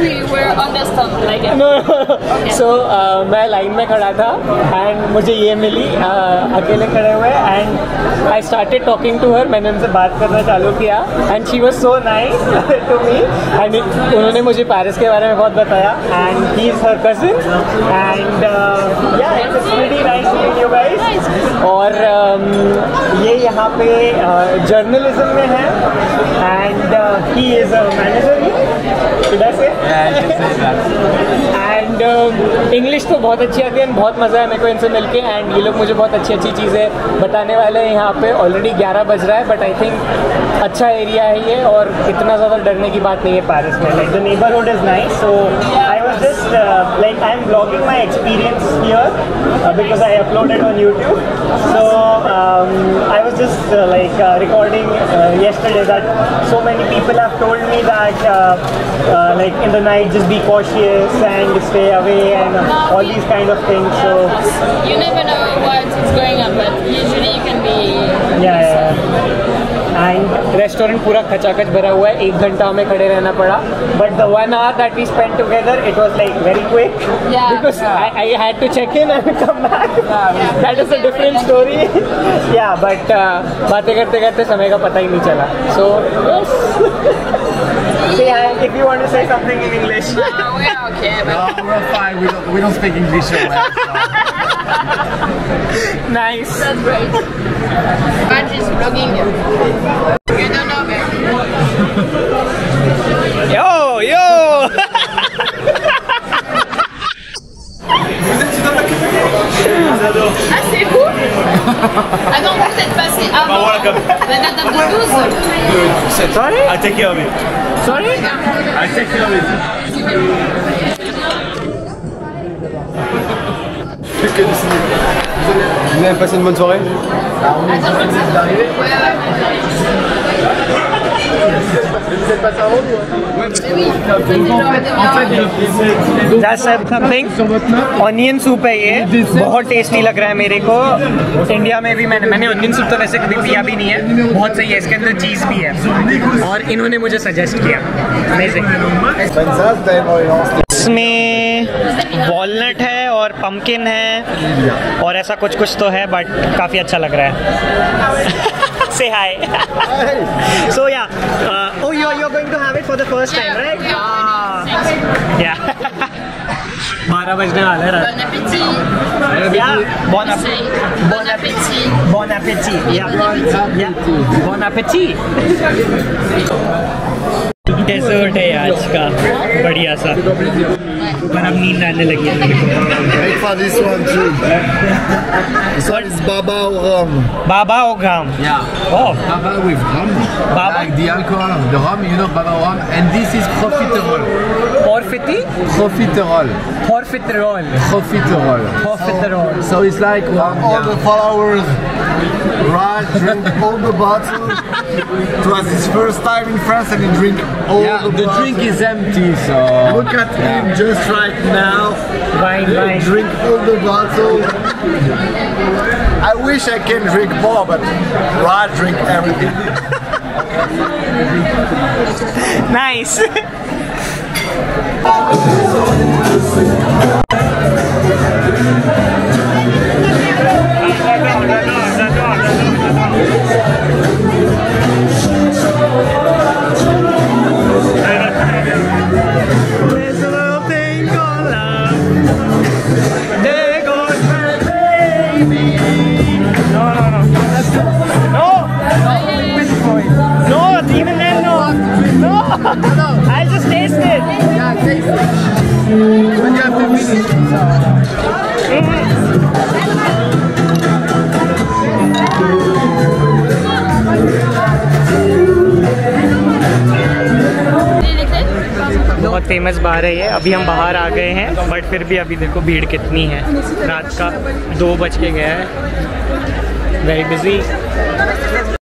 we were on the stop like it. No. So मैं line में खड़ा था and मुझे ये मिली अकेले खड़े हुए and I started talking to her. मैंने उनसे बात करना चालू किया and she was so nice to me and उन्होंने मुझे पेरिस के बारे में बहुत बताया and he is her cousin and yeah, it's pretty nice meeting you guys. और ये यहाँ पे जर्नलिज्म में है and he is a manager here. Should I say? Yeah, you can say that. And English तो बहुत अच्छी आती है, बहुत मज़ा है मेरे को इनसे मिलके एंड ये लोग मुझे बहुत अच्छी अच्छी चीज़ें बताने वाले हैं। यहाँ पे ऑलरेडी 11 बज रहा है बट आई थिंक अच्छा एरिया है ये और इतना ज़्यादा डरने की बात नहीं है पेरिस में। Like the neighbourhood is nice, so I was just like I am blogging my experience here because I uploaded on YouTube, so I was just like recording yesterday that so many people have told me that like in the night just be cautious and stay away and all these kind of things. So you never know what is going on, but usually you can be and restaurant पूरा खचाखच भरा हुआ है, 1 घंटा हमें खड़े रहना पड़ा but the 1 hour that we spent together it was like very quick because I had to check in and come back. That is a different story. Yeah, but बातें करते करते समय का पता ही नहीं चला. So yes. Say hi if you want to say something in English. No, we're okay. But No, we're fine. We don't speak English so well. Nice. that's great. But is vlogging you. You don't know me. Yo. Ah, c'est cool. Ah non, vous êtes passé avant la date de 12. Sorry? I take care of it. Sorry? I take care of it. Vous avez passé une bonne soirée? That's something. Onion soup है ये, बहुत tasty लग रहा है मेरे को। India में भी मैंने ऑनियन सूप तो वैसे कभी पिया भी नहीं है, बहुत सही है, इसके अंदर चीज़ भी है और इन्होंने मुझे सजेस्ट किया। अमेजिंग। इसमें वॉलनट है और पम्पकिन है और ऐसा कुछ कुछ तो है बट काफ़ी अच्छा लग रहा है। Say hi. So yeah, oh you're going to have it for the first time, right? Yeah. 12 बजने वाला है रात। Bon appétit. Yeah. Bon appétit. Bon appétit. Bon appétit. Yeah. Bon appétit. Dessert है आज का बढ़िया सा, पर अब नींद आने लगी है मेरे को। Wait for this one too. This one is Baba au rhum. Baba ओ ग्राम। Yeah. Oh. Baba with rum. Baba? Like the alcohol, the rum, you know, Baba rum. And this is profiterole. Porfiti? Profiterole. Porfitrol. Profiterole. Porfitrol. So it's like all the followers Raj drink all the bottle. It was his first time in France and he drink all the bottle. Drink is empty, so look at him just right now. Wine. Drink all the bottle. I wish I can drink more, but Raj drink everything. Nice. I just tasted. Yeah, taste it. But you have to finish. बहुत famous bar है ये। अभी हम बाहर आ गए हैं but फिर भी अभी देखो भीड़ कितनी है। रात का 2 बज के गया है। Very busy.